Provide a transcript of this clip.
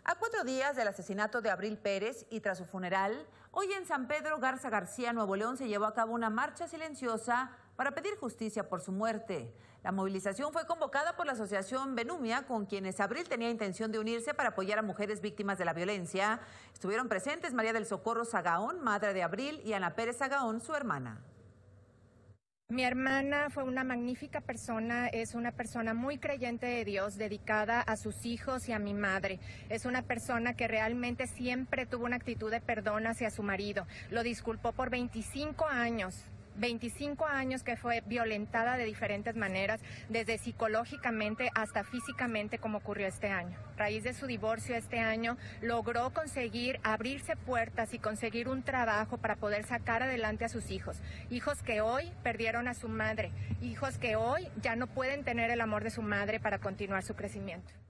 A 4 días del asesinato de Abril Pérez y tras su funeral, hoy en San Pedro Garza García, Nuevo León, se llevó a cabo una marcha silenciosa para pedir justicia por su muerte. La movilización fue convocada por la asociación Benumia, con quienes Abril tenía intención de unirse para apoyar a mujeres víctimas de la violencia. Estuvieron presentes María del Socorro Sagaón, madre de Abril, y Ana Pérez Sagaón, su hermana. Mi hermana fue una magnífica persona, es una persona muy creyente de Dios, dedicada a sus hijos y a mi madre. Es una persona que realmente siempre tuvo una actitud de perdón hacia su marido. Lo disculpó por 25 años. 25 años que fue violentada de diferentes maneras, desde psicológicamente hasta físicamente, como ocurrió este año. A raíz de su divorcio este año, logró conseguir abrirse puertas y conseguir un trabajo para poder sacar adelante a sus hijos. Hijos que hoy perdieron a su madre, hijos que hoy ya no pueden tener el amor de su madre para continuar su crecimiento.